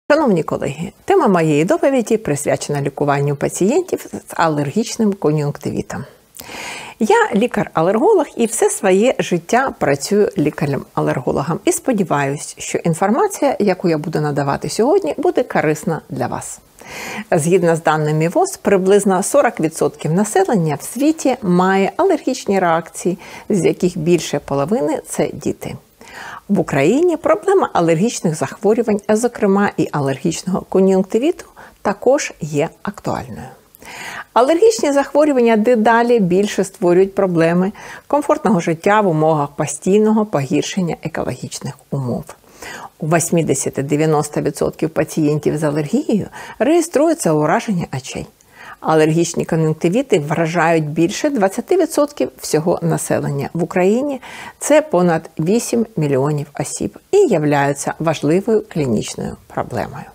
Шановні колеги, тема моєї доповіді присвячена лікуванню пацієнтів з алергічним кон'юнктивітом. Я лікар-алерголог і все своє життя працюю лікарем-алергологом. І сподіваюся, що інформація, яку я буду надавати сьогодні, буде корисна для вас. Згідно з даними ВОЗ, приблизно 40% населення в світі має алергічні реакції, з яких більше половини – це діти. В Україні проблема алергічних захворювань, зокрема і алергічного кон'юнктивіту, також є актуальною. Алергічні захворювання дедалі більше створюють проблеми комфортного життя в умовах постійного погіршення екологічних умов. У 80-90% пацієнтів з алергією реєструється ураження очей. Алергічні кон'юнктивіти вражають більше 20% всього населення в Україні. Це понад 8 мільйонів осіб і являються важливою клінічною проблемою.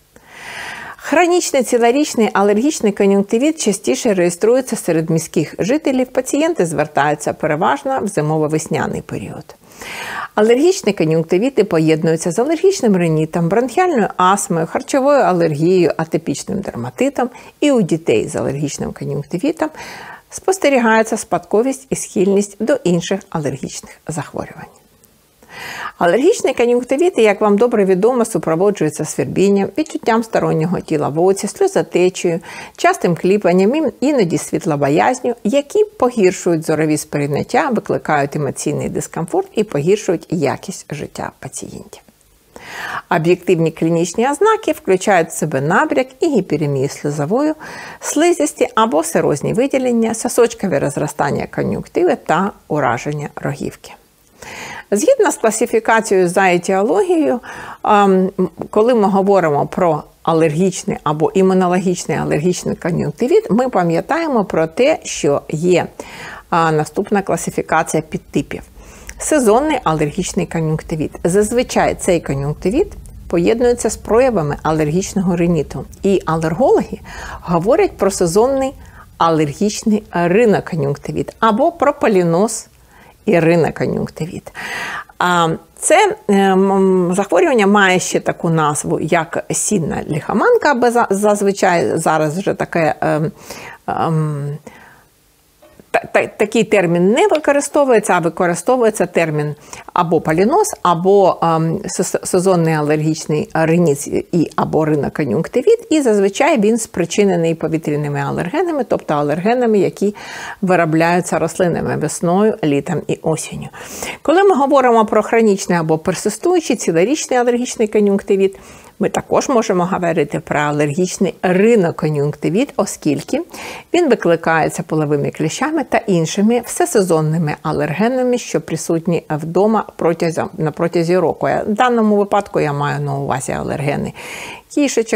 Хронічний цілорічний алергічний кон'юнктивіт частіше реєструється серед міських жителів. Пацієнти звертаються переважно в зимово-весняний період. Алергічні кон'юнктивіти поєднуються з алергічним ринітом, бронхіальною астмою, харчовою алергією, атипічним дерматитом, і у дітей з алергічним кон'юнктивітом спостерігається спадковість і схильність до інших алергічних захворювань. Алергічний кон'юнктивіт, як вам добре відомо, супроводжується свербінням, відчуттям стороннього тіла в оці, сльозотечею, частим кліпанням, іноді світлобоязню, які погіршують зорові сприйняття, викликають емоційний дискомфорт і погіршують якість життя пацієнтів. Об'єктивні клінічні ознаки включають в себе набряк і гіперемію слизовою, слизисті або серозні виділення, сосочкове розростання кон'юнктиви та ураження рогівки. Згідно з класифікацією за етіологією, коли ми говоримо про алергічний або імунологічний алергічний кон'юнктивіт, ми пам'ятаємо про те, що є наступна класифікація підтипів. Сезонний алергічний кон'юнктивіт. Зазвичай цей кон'юнктивіт поєднується з проявами алергічного риніту. І алергологи говорять про сезонний алергічний ринокон'юнктивіт або про поліноз і ринокон'юнктивіт. Це захворювання має ще таку назву, як сінна лихоманка, або зазвичай зараз вже таке такий термін не використовується, а використовується термін або поліноз, або сезонний алергічний риніт і або ринокон'юнктивіт, і зазвичай він спричинений повітряними алергенами, тобто алергенами, які виробляються рослинами весною, літом і осінню. Коли ми говоримо про хронічний або персистуючий цілорічний алергічний кон'юнктивіт, ми також можемо говорити про алергічний ринокон'юнктивіт, оскільки він викликається половими кліщами та іншими всесезонними алергенами, що присутні вдома на протязі року. В даному випадку я маю на увазі алергени кішечок,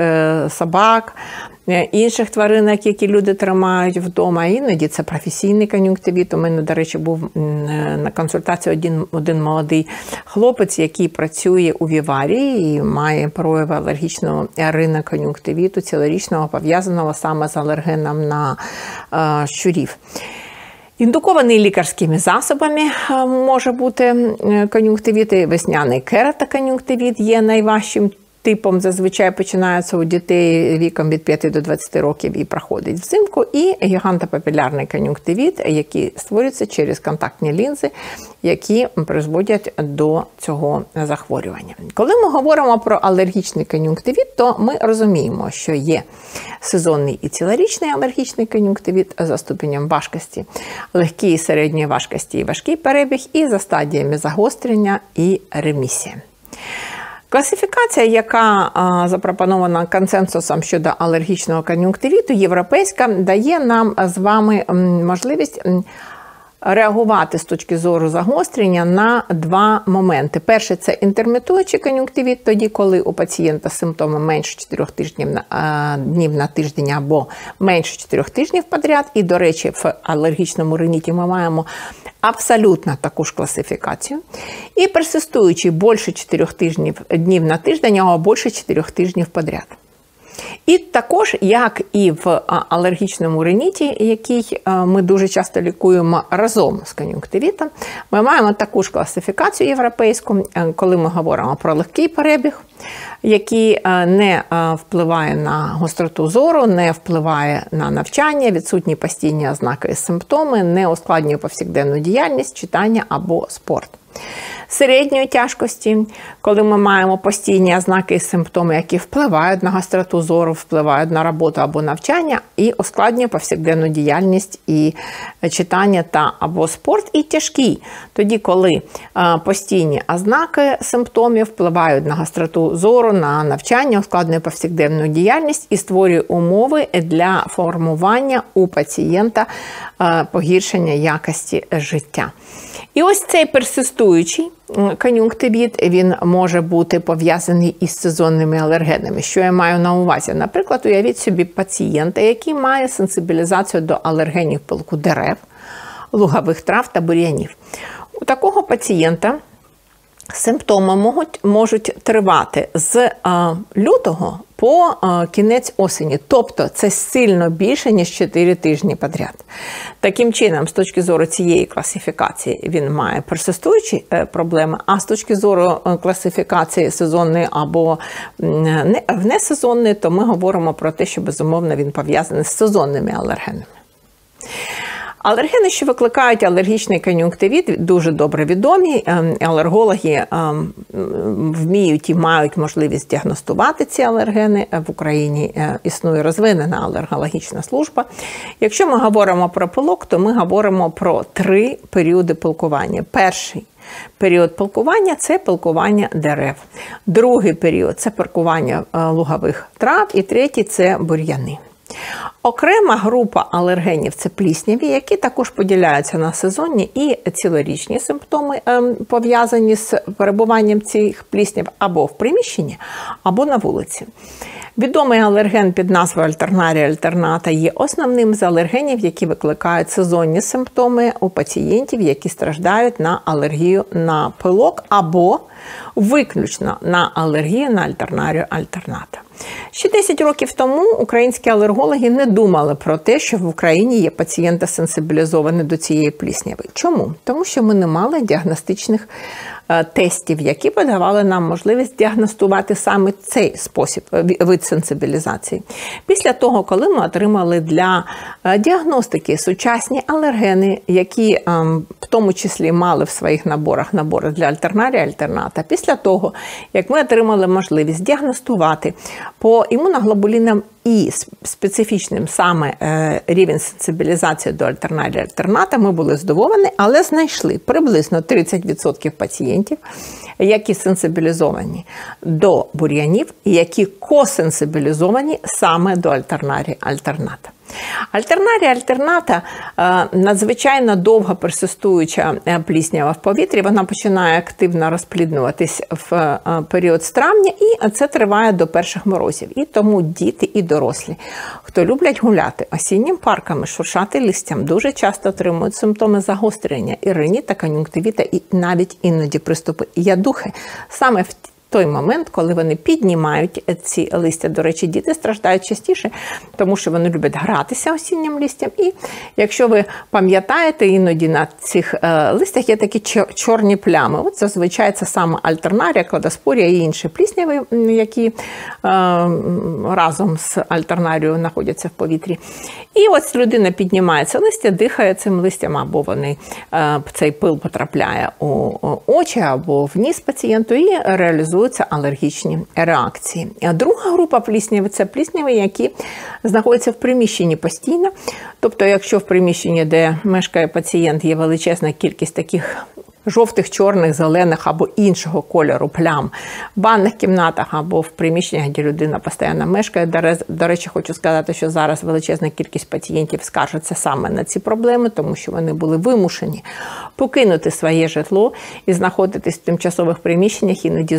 собак, інших тваринок, які люди тримають вдома. Іноді це професійний кон'юнктивіт. У мене, до речі, був на консультації один молодий хлопець, який працює у віварії і має прояви алергічного ринокон'юнктивіту, цілорічного, пов'язаного саме з алергеном на щурів. Індукований лікарськими засобами може бути кон'юнктивіт, весняний кератокон'юнктивіт є найважчим типом, зазвичай починається у дітей віком від 5 до 20 років і проходить взимку, і гігантопапілярний кон'юнктивіт, який створюється через контактні лінзи, які призводять до цього захворювання. Коли ми говоримо про алергічний кон'юнктивіт, то ми розуміємо, що є сезонний і цілорічний алергічний кон'юнктивіт за ступенем важкості, легкий, середньої важкості і важкий перебіг, і за стадіями загострення і ремісія. Класифікація, яка запропонована консенсусом щодо алергічного кон'юнктивіту, європейська, дає нам з вами можливість реагувати з точки зору загострення на два моменти. Перше – це інтермітуючий кон'юнктивіт, тоді, коли у пацієнта симптоми менше 4 днів на тиждень або менше 4 тижнів підряд. І, до речі, в алергічному риніті ми маємо абсолютно таку ж класифікацію. І персистуючий більше 4 днів на тиждень, або більше 4 тижнів підряд. І також, як і в алергічному риніті, який ми дуже часто лікуємо разом з кон'юнктивітом, ми маємо таку ж класифікацію європейську, коли ми говоримо про легкий перебіг, який не впливає на гостроту зору, не впливає на навчання, відсутні постійні ознаки і симптоми, не ускладнює повсякденну діяльність, читання або спорт. Середньої тяжкості, коли ми маємо постійні ознаки і симптоми, які впливають на гостроту зору, впливають на роботу або навчання, і ускладнює повсякденну діяльність і читання та або спорт. І тяжкий, тоді, коли постійні ознаки симптомів впливають на гостроту зору, на навчання, ускладнює повсякденну діяльність і створює умови для формування у пацієнта погіршення якості життя. І ось цей персистуючий кон'юнктивіт, він може бути пов'язаний із сезонними алергенами. Що я маю на увазі? Наприклад, уявіть собі пацієнта, який має сенсибілізацію до алергенів пилку дерев, лугових трав та бур'янів. У такого пацієнта симптоми можуть тривати з лютого по кінець осені. Тобто це сильно більше, ніж 4 тижні підряд. Таким чином, з точки зору цієї класифікації, він має персистуючі проблеми, а з точки зору класифікації сезонної або несезонної, то ми говоримо про те, що, безумовно, він пов'язаний з сезонними алергенами. Алергени, що викликають алергічний кон'юнктивіт, дуже добре відомі. Алергологи вміють і мають можливість діагностувати ці алергени. В Україні існує розвинена алергологічна служба. Якщо ми говоримо про пилок, то ми говоримо про 3 періоди пилкування. Перший період пилкування – це пилкування дерев. Другий період – це пилкування лугових трав. І третій – це бур'яни. Окрема група алергенів – це плісняві, які також поділяються на сезонні і цілорічні симптоми, пов'язані з перебуванням цих плісняв або в приміщенні, або на вулиці. Відомий алерген під назвою альтернарія альтерната є основним з алергенів, які викликають сезонні симптоми у пацієнтів, які страждають на алергію на пилок або виключно на алергію на альтернарію альтерната. Ще 10 років тому українські алергологи не думали про те, що в Україні є пацієнти сенсибілізовані до цієї плісняви. Чому? Тому що ми не мали діагностичних тестів, які подавали нам можливість діагностувати саме цей спосіб, вид сенсибілізації. Після того, коли ми отримали для діагностики сучасні алергени, які в тому числі мали в своїх наборах набори для альтернарія альтерната, після того, як ми отримали можливість діагностувати по імуноглобулінам і специфічним саме рівень сенсибілізації до альтернарія альтерната, ми були здивовані, але знайшли приблизно 30% пацієнтів, які сенсибілізовані до бур'янів і які косенсибілізовані саме до альтернарія альтерната. Альтернарія альтерната – надзвичайно довго персистуюча пліснява в повітрі. Вона починає активно розпліднюватись в період з травня, і це триває до перших морозів. І тому діти і дорослі, хто люблять гуляти осіннім парками, шуршати листям, дуже часто отримують симптоми загострення і риніта, кон'юнктивіта, і навіть іноді приступи ядухи. Саме в той момент, коли вони піднімають ці листя. До речі, діти страждають частіше, тому що вони люблять гратися осіннім листям. І якщо ви пам'ятаєте, іноді на цих листях є такі чорні плями. От зазвичай це саме альтернарія, кладоспорія і інші плісняви, які разом з альтернарією знаходяться в повітрі. І ось людина піднімає це листя, дихає цим листям, або цей пил потрапляє у очі, або в ніс пацієнту і реалізує алергічні реакції. А друга група плісняви – це плісняви, які знаходяться в приміщенні постійно. Тобто, якщо в приміщенні, де мешкає пацієнт, є величезна кількість таких жовтих, чорних, зелених або іншого кольору плям в ванних кімнатах або в приміщеннях, де людина постійно мешкає. До речі, хочу сказати, що зараз величезна кількість пацієнтів скаржаться саме на ці проблеми, тому що вони були вимушені покинути своє житло і знаходитись в тимчасових приміщеннях, іноді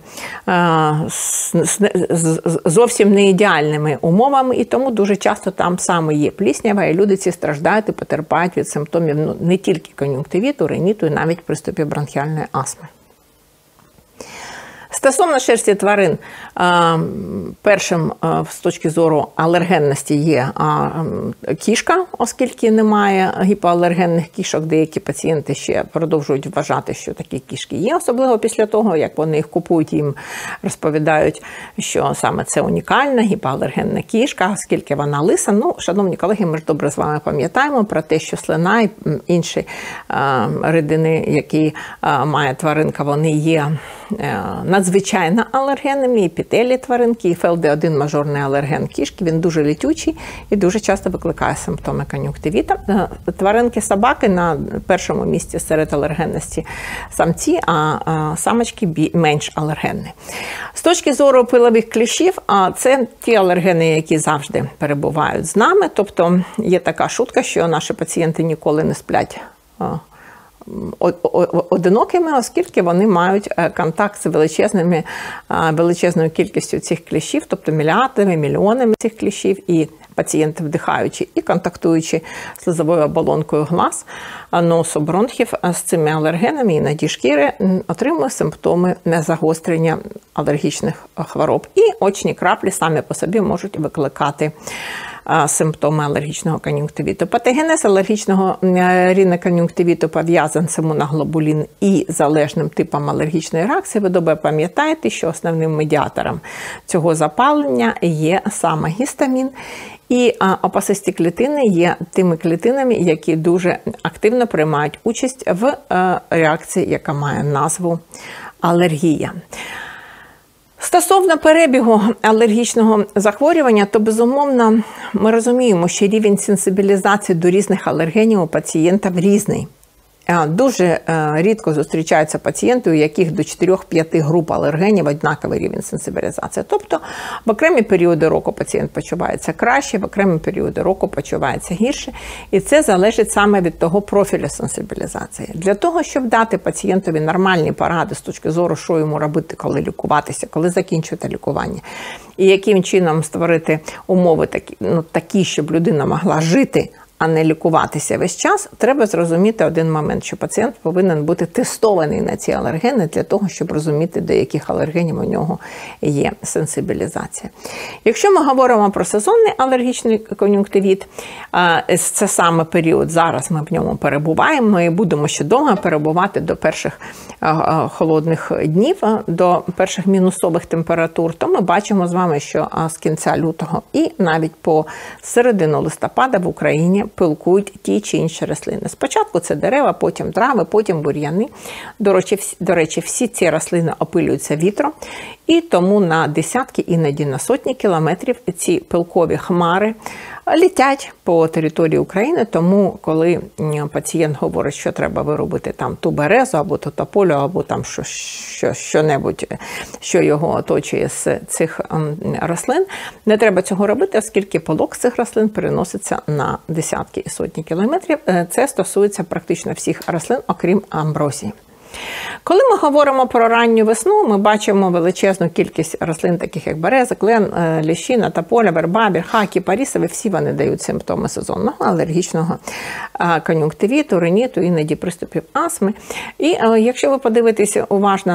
зовсім не ідеальними умовами, і тому дуже часто там саме є пліснява, і люди ці страждають і потерпають від симптомів не тільки кон'юнктивіту, риніту, і навіть приступів бронхіальної астми. З Стосовно шерсті тварин, першим з точки зору алергенності є кішка, оскільки немає гіпоалергенних кішок. Деякі пацієнти ще продовжують вважати, що такі кішки є, особливо після того, як вони їх купують, їм розповідають, що саме це унікальна гіпоалергенна кішка, оскільки вона лиса. Ну, шановні колеги, ми ж добре з вами пам'ятаємо про те, що слина і інші рідини, які має тваринка, вони є надзвичайно алергенними, і епітелій тваринки, і ФЛД1 мажорний алерген кішки, він дуже летючий і дуже часто викликає симптоми кон'юнктивіта. Тваринки собаки на першому місці серед алергенності самці, а самочки менш алергенні. З точки зору пилових кліщів, це ті алергени, які завжди перебувають з нами, тобто є така шутка, що наші пацієнти ніколи не сплять одинокими, оскільки вони мають контакт з величезною кількістю цих кліщів, тобто мільярдами, мільйонами цих кліщів, і пацієнти, вдихаючи і контактуючи з слизовою оболонкою глаз, носу, бронхів з цими алергенами, іноді шкіри, отримують симптоми незагострення алергічних хвороб. І очні краплі самі по собі можуть викликати симптоми алергічного кон'юнктивіту. Патогенез алергічного ринокон'юнктивіту пов'язаний з імуноглобулін і залежним типом алергічної реакції. Ви добре пам'ятаєте, що основним медіатором цього запалення є саме гістамін. І опасисті клітини є тими клітинами, які дуже активно приймають участь в реакції, яка має назву алергія. Стосовно перебігу алергічного захворювання, то, безумовно, ми розуміємо, що рівень сенсибілізації до різних алергенів у пацієнта різний. Дуже рідко зустрічаються пацієнти, у яких до 4-5 груп алергенів однаковий рівень сенсибілізації. Тобто в окремі періоди року пацієнт почувається краще, в окремі періоди року почувається гірше. І це залежить саме від того профілю сенсибілізації. Для того, щоб дати пацієнтові нормальні поради з точки зору, що йому робити, коли лікуватися, коли закінчувати лікування, і яким чином створити умови такі, щоб людина могла жити, а не лікуватися весь час, треба зрозуміти один момент, що пацієнт повинен бути тестований на ці алергени для того, щоб розуміти, до яких алергенів у нього є сенсибілізація. Якщо ми говоримо про сезонний алергічний кон'юнктивіт, це саме період, зараз ми в ньому перебуваємо, ми будемо ще довго перебувати до перших холодних днів, до перших мінусових температур, то ми бачимо з вами, що з кінця лютого і навіть по середину листопада в Україні пилкують ті чи інші рослини. Спочатку це дерева, потім трави, потім бур'яни. До речі, всі ці рослини опилюються вітром, і тому на десятки, іноді на сотні кілометрів ці пилкові хмари літять по території України, тому коли пацієнт говорить, що треба вирубити там ту березу, або ту тополю, або там що-небудь, що його оточує з цих рослин, не треба цього робити, оскільки пилок з цих рослин переноситься на десятки і сотні кілометрів. Це стосується практично всіх рослин, окрім амброзії. Коли ми говоримо про ранню весну, ми бачимо величезну кількість рослин, таких як береза, клен, ліщина, тополя, верба, бірха, кіпарісові, всі вони дають симптоми сезонного алергічного кон'юнктивіту, риніту, іноді приступів астми. І якщо ви подивитеся уважно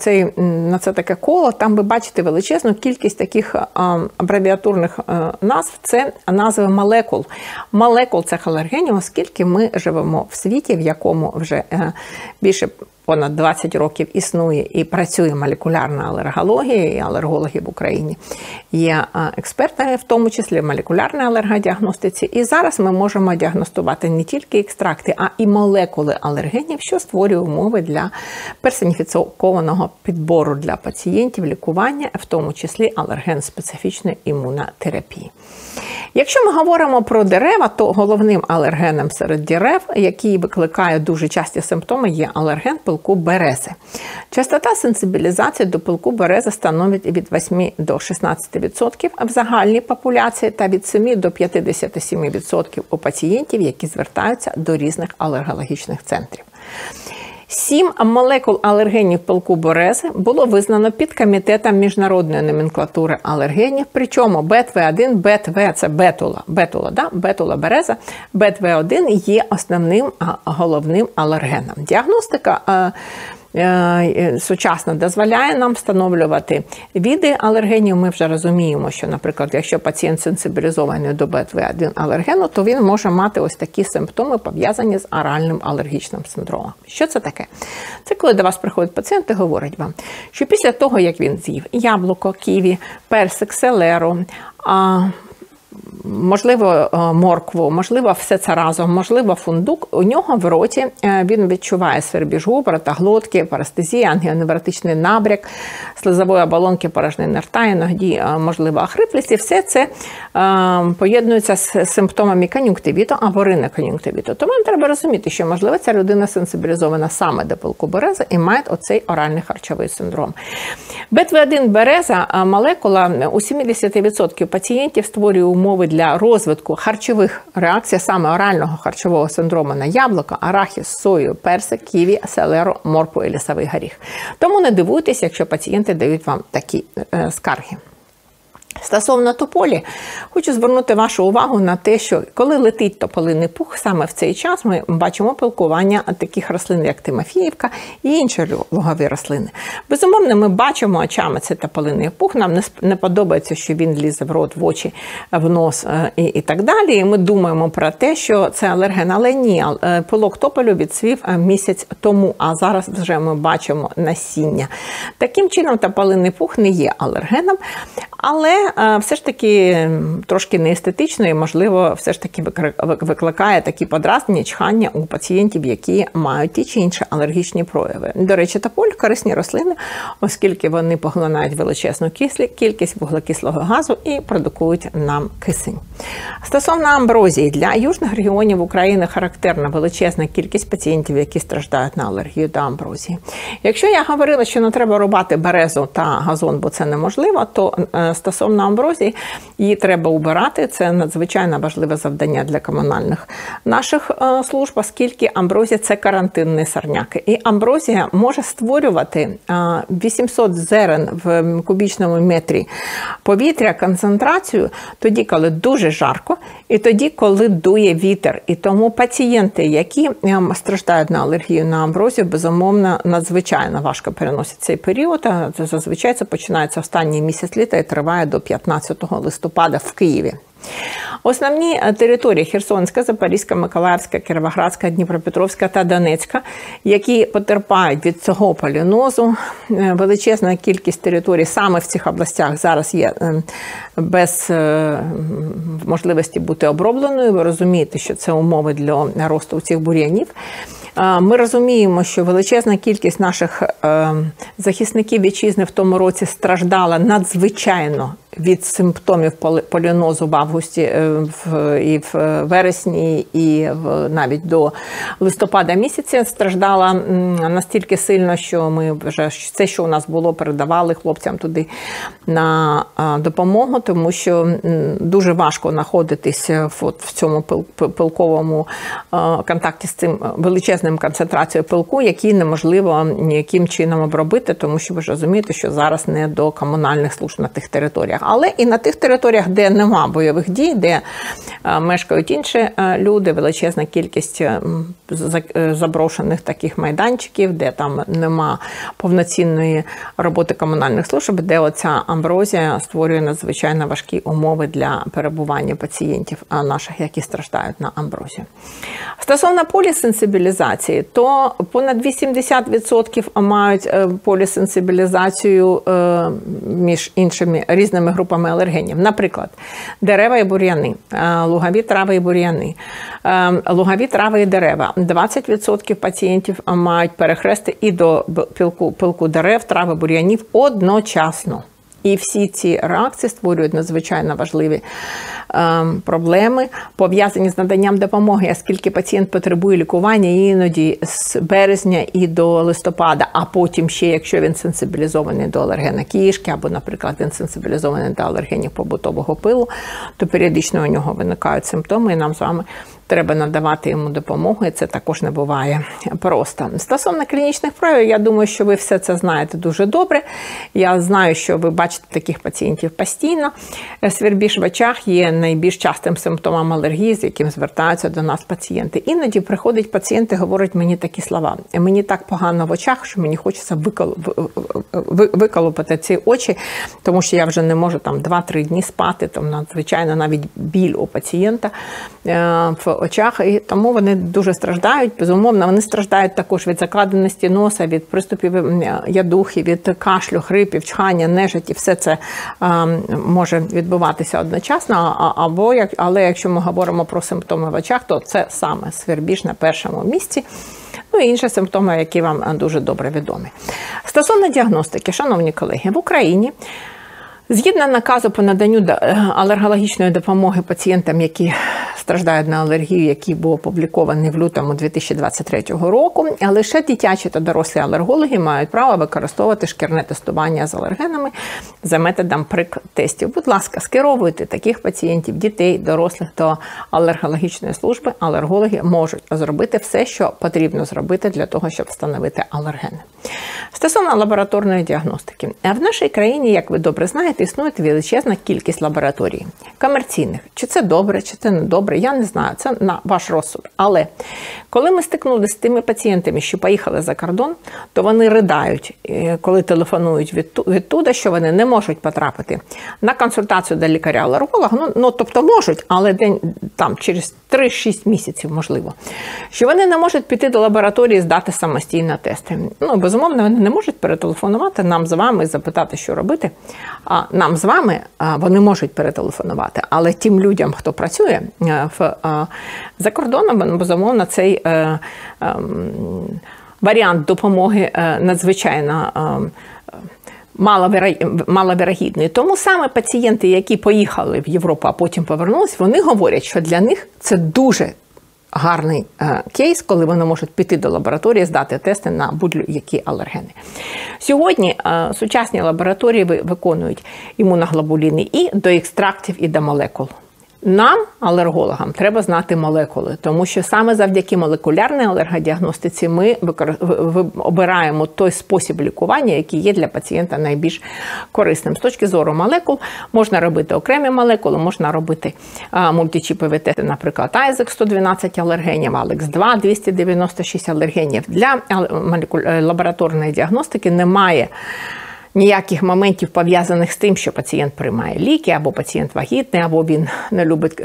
на це таке коло, там ви бачите величезну кількість таких абревіатурних назв, це назви молекул. Молекул цих алергенів, оскільки ми живемо в світі, в якому вже більше понад 20 років існує і працює молекулярна алергологія, і алергологи в Україні є експертами, в тому числі в молекулярній алергодіагностиці. І зараз ми можемо діагностувати не тільки екстракти, а і молекули алергенів, що створює умови для персоніфікованого підбору для пацієнтів лікування, в тому числі алерген-специфічної імунотерапії. Якщо ми говоримо про дерева, то головним алергеном серед дерев, який викликає дуже часті симптоми, є алерген пилку берези. Частота сенсибілізації до пилку берези становить від 8 до 16% в загальній популяції та від 7 до 57% у пацієнтів, які звертаються до різних алергологічних центрів. 7 молекул алергенів пилку берези було визнано підкомітетом міжнародної номенклатури алергенів, причому БТВ1, БТВ – це бетула береза, БТВ1 є основним головним алергеном. Діагностика сучасно дозволяє нам встановлювати види алергенів. Ми вже розуміємо, що, наприклад, якщо пацієнт сенсибілізований до БТВ1 алергену, то він може мати ось такі симптоми, пов'язані з оральним алергічним синдромом. Що це таке? Це коли до вас приходить пацієнт і говорить вам, що після того, як він з'їв яблуко, ківі, персик, селеру, можливо, моркву, можливо, все це разом, можливо, фундук. У нього в роті він відчуває свербіж губ, глотки, парестезія, ангіоневротичний набряк, слизової оболонки, порожнини рта, іноді, можливо, хриплість. І все це поєднується з симптомами кон'юнктивіту або ринокон'юнктивіту. То вам треба розуміти, що, можливо, ця людина сенсибілізована саме до пилку берези і має оцей оральний харчовий синдром. БТВ1 береза молекула у 70% пацієнтів створює умови для розвитку харчових реакцій, саме орального харчового синдрому на яблуко, арахіс, сою, персик, ківі, селеру, моркву і лісовий горіх. Тому не дивуйтесь, якщо пацієнти дають вам такі скарги. Стосовно тополі, хочу звернути вашу увагу на те, що коли летить тополиний пух, саме в цей час ми бачимо пилкування таких рослин, як Тимофіївка і інші лугові рослини. Безумовно, ми бачимо очами цей тополиний пух, нам не подобається, що він лізе в рот, в очі, в нос і так далі. І ми думаємо про те, що це алерген, але ні, пилок тополю відцвів місяць тому, а зараз вже ми бачимо насіння. Таким чином, тополиний пух не є алергеном, але все ж таки трошки неестетично і, можливо, все ж таки викликає такі подразнення, чхання у пацієнтів, які мають ті чи інші алергічні прояви. До речі, тополь – корисні рослини, оскільки вони поглинають величезну кількість вуглекислого газу і продукують нам кисень. Стосовно амброзії, для южних регіонів України характерна величезна кількість пацієнтів, які страждають на алергію до амброзії. Якщо я говорила, що не треба рубати березу та газон, бо це неможливо, то стосовно амброзії, її треба убирати. Це надзвичайно важливе завдання для комунальних наших служб, оскільки амброзія – це карантинний сорняк. І амброзія може створювати 800 зерен в кубічному метрі повітря, концентрацію тоді, коли дуже жарко, і тоді, коли дує вітер. І тому пацієнти, які страждають на алергію на амброзію, безумовно, надзвичайно важко переносять цей період. Зазвичай це починається останній місяць літа і триває до 15 листопада в Києві. Основні території – Херсонська, Запорізька, Миколаївська, Кіровоградська, Дніпропетровська та Донецька, які потерпають від цього полінозу. Величезна кількість територій саме в цих областях зараз є без можливості бути обробленою. Ви розумієте, що це умови для росту цих бур'янів. Ми розуміємо, що величезна кількість наших захисників вітчизни в тому році страждала надзвичайно від симптомів полінозу в августі і в вересні, і навіть до листопада місяця страждала настільки сильно, що ми вже все, що у нас було, передавали хлопцям туди на допомогу, тому що дуже важко знаходитись в цьому пилковому контакті з цим величезним концентрацією пилку, який неможливо ніяким чином обробити, тому що ви ж розумієте, що зараз не до комунальних служб на тих територіях. Але і на тих територіях, де нема бойових дій, де мешкають інші люди, величезна кількість заброшених таких майданчиків, де там нема повноцінної роботи комунальних служб, де оця амброзія створює надзвичайно важкі умови для перебування пацієнтів наших, які страждають на амброзію. Стосовно полісенсибілізації, то понад 80% мають полісенсибілізацію між іншими різними групами алергенів. Наприклад, дерева і бур'яни, лугові трави і бур'яни, лугові трави і дерева. 20% пацієнтів мають перехрести і до пилку дерев, трави, бур'янів одночасно. І всі ці реакції створюють надзвичайно важливі проблеми, пов'язані з наданням допомоги, оскільки пацієнт потребує лікування іноді з березня і до листопада, а потім ще, якщо він сенсибілізований до алергена кішки, або, наприклад, він сенсибілізований до алергенів побутового пилу, то періодично у нього виникають симптоми, і нам з вами треба надавати йому допомогу, і це також не буває просто. Стосовно клінічних проявів, я думаю, що ви все це знаєте дуже добре. Я знаю, що ви бачите таких пацієнтів постійно. Свербіж в очах є найбільш частим симптомом алергії, з яким звертаються до нас пацієнти. Іноді приходять пацієнти, говорять мені такі слова: мені так погано в очах, що мені хочеться виколупати ці очі, тому що я вже не можу там 2-3 дні спати, там надзвичайно навіть біль у пацієнта в очах, і тому вони дуже страждають. Безумовно, вони страждають також від закладеності носа, від приступів ядухи, від кашлю, хрипів, чхання, нежиті. Все це може відбуватися одночасно, але якщо ми говоримо про симптоми в очах, то це саме свербіж на першому місці. Ну і інші симптоми, які вам дуже добре відомі. Стосовно діагностики, шановні колеги, в Україні згідно наказу по наданню алергологічної допомоги пацієнтам, які страждають на алергію, який був опублікований в лютому 2023 року, лише дитячі та дорослі алергологи мають право використовувати шкірне тестування з алергенами за методом прик-тестів. Будь ласка, скеровуйте таких пацієнтів, дітей, дорослих до алергологічної служби. Алергологи можуть зробити все, що потрібно зробити для того, щоб встановити алергени. Стосовно лабораторної діагностики. В нашій країні, як ви добре знаєте, існує величезна кількість лабораторій комерційних. Чи це добре, чи це не добре, я не знаю, це на ваш розсуд. Але коли ми стикнулися з тими пацієнтами, що поїхали за кордон, то вони riдають, коли телефонують відтуда, що вони не можуть потрапити на консультацію до лікаря-алерголога, тобто можуть, але через 3-6 місяців, можливо, що вони не можуть піти до лабораторії і здати самостійно тести. Безумовно, вони не можуть перетелефонувати нам з вами і запитати, що робити. А нам з вами вони можуть перетелефонувати, але тим людям, хто працює за кордоном, безумовно, цей варіант допомоги надзвичайно маловірогідний. Тому саме пацієнти, які поїхали в Європу, а потім повернулись, вони говорять, що для них це дуже гарний кейс, коли вони можуть піти до лабораторії, здати тести на будь-які алергени. Сьогодні сучасні лабораторії виконують імуноглобуліни і до екстрактів, і до молекул. Нам, алергологам, треба знати молекули, тому що саме завдяки молекулярній алергодіагностиці ми обираємо той спосіб лікування, який є для пацієнта найбільш корисним. З точки зору молекул можна робити окремі молекули, можна робити мультичіпові тести, наприклад, Isaac 112 алергенів, Alex 2 296 алергенів. Для лабораторної діагностики немає ніяких моментів, пов'язаних з тим, що пацієнт приймає ліки, або пацієнт вагітний, або він не любить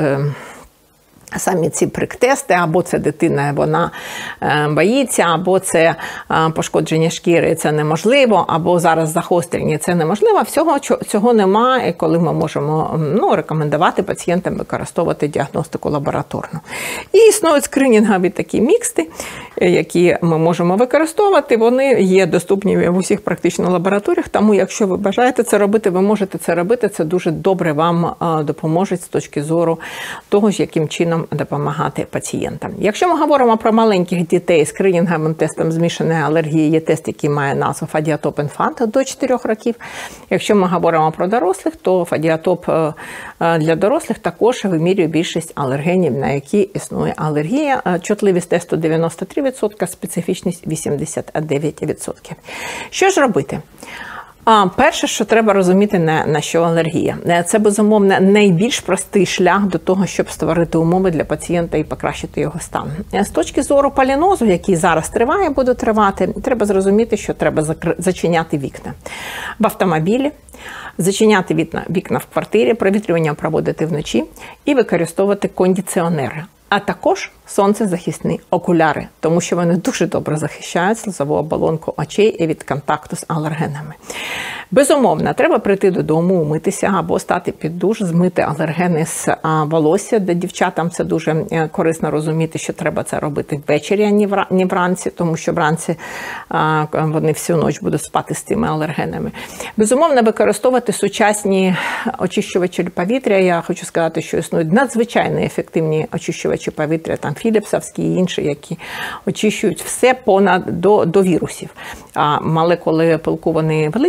самі ці прик-тести, або це дитина, вона боїться, або це пошкодження шкіри, це неможливо, або зараз загострення, це неможливо. Всього цього немає, коли ми можемо рекомендувати пацієнтам використовувати діагностику лабораторну. І існують скринінгові такі міксти, які ми можемо використовувати. Вони є доступні в усіх практично лабораторіях, тому якщо ви бажаєте це робити, ви можете це робити. Це дуже добре вам допоможе з точки зору того, яким чином допомагати пацієнтам. Якщо ми говоримо про маленьких дітей з скринінговим тестом змішаної алергії, є тест, який має назву Фадіатоп Інфант до 4 років. Якщо ми говоримо про дорослих, то Фадіатоп для дорослих також вимірює більшість алергенів, на які існує алергія. Чутливість тесту 93%, специфічність 89%. Що ж робити? Перше, що треба розуміти, на що алергія. Це, безумовно, найбільш простий шлях до того, щоб створити умови для пацієнта і покращити його стан. З точки зору полінозу, який зараз триває, буде тривати, треба зрозуміти, що треба зачиняти вікна в автомобілі, зачиняти вікна в квартирі, провітрювання проводити вночі і використовувати кондиціонери. А також сонцезахисні окуляри, тому що вони дуже добре захищають слизову оболонку очей і від контакту з алергенами. Безумовно, треба прийти додому, умитися або стати під душ, змити алергени з волосся, де дівчатам це дуже корисно розуміти, що треба це робити ввечері, а не вранці, тому що вранці вони всю ніч будуть спати з цими алергенами. Безумовно, використовувати сучасні очищувачі повітря. Я хочу сказати, що існують надзвичайно ефективні очищувачі повітря, там філіпсовські і інші, які очищують все до вірусів. А молекули пилку вони великі, тому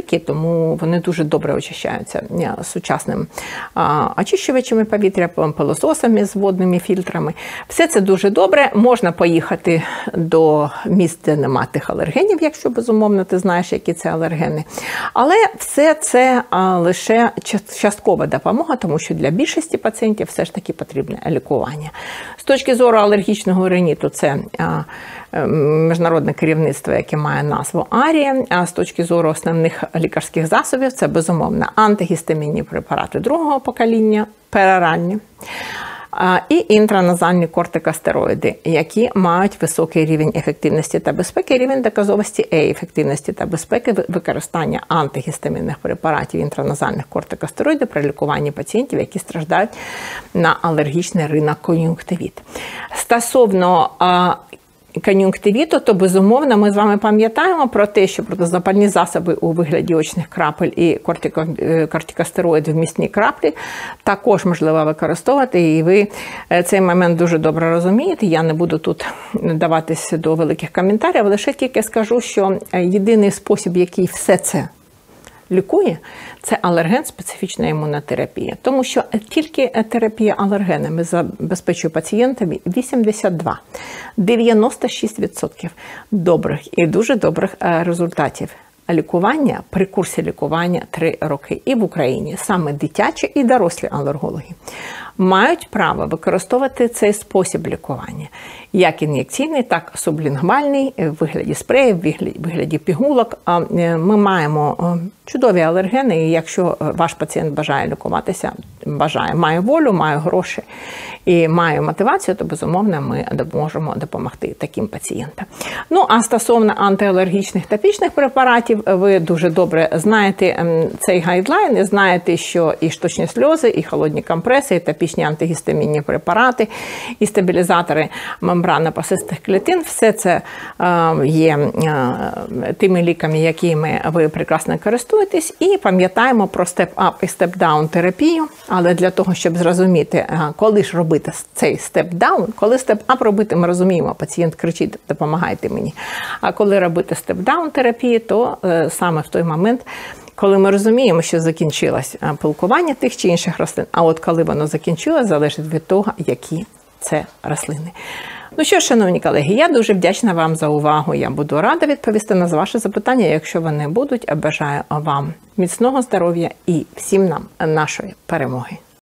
тому вони дуже добре очищаються сучасним очищувачами повітря, пилососами з водними фільтрами. Все це дуже добре. Можна поїхати до місць, де нема тих алергенів, якщо, безумовно, ти знаєш, які це алергени. Але все це лише часткова допомога, тому що для більшості пацієнтів все ж таки потрібне лікування. З точки зору алергічного риніту це міжнародне керівництво, яке має назву АРІ, а з точки зору основних лікарських засобів це, безумовно, антигістамінні препарати другого покоління, пероральні, і інтраназальні кортикостероїди, які мають високий рівень ефективності та безпеки, рівень доказовості ефективності та безпеки використання антигістамінних препаратів інтраназальних кортикостероїдів при лікуванні пацієнтів, які страждають на алергічний ринокон'юнктивіт. Стосовно кон'юнктивіту, то, безумовно, ми з вами пам'ятаємо про те, що протизапальні засоби у вигляді очних крапель і кортикостероїди вмісні краплі також можливо використовувати, і ви цей момент дуже добре розумієте. Я не буду тут даватись до великих коментарів, лише тільки скажу, що єдиний спосіб, який все це лікує, це алерген-специфічна імунотерапія. Тому що тільки терапія алергенами забезпечує пацієнтам 96% добрих і дуже добрих результатів. Лікування, при курсі лікування 3 роки. І в Україні саме дитячі і дорослі алергологи мають право використовувати цей спосіб лікування. Як ін'єкційний, так і сублінгвальний, в вигляді спреїв, в вигляді пігулок. Ми маємо чудові алергени, і якщо ваш пацієнт бажає лікуватися, має волю, має гроші і має мотивацію, то, безумовно, ми можемо допомогти таким пацієнтам. Ну, а стосовно антиалергічних топічних препаратів, ви дуже добре знаєте цей гайдлайн, і знаєте, що і штучні сльози, і холодні компреси, і топічні антигістамінні препарати, і стабілізатори мембранно-пасистих клітин, все це є тими ліками, якими ви прекрасно користуєтесь, і пам'ятаємо про степ-ап і степ-даун терапію, але для того, щоб зрозуміти, коли ж робити цей степ-даун, коли степ-ап робити, ми розуміємо, пацієнт кричить, допомагайте мені, а коли робити степ-даун терапію, то саме в той момент, коли ми розуміємо, що закінчилось пилкування тих чи інших рослин, а от коли воно закінчилось, залежить від того, які це рослини. Ну що ж, шановні колеги, я дуже вдячна вам за увагу. Я буду рада відповісти на ваші запитання, якщо вони будуть. Бажаю вам міцного здоров'я і всім нам нашої перемоги.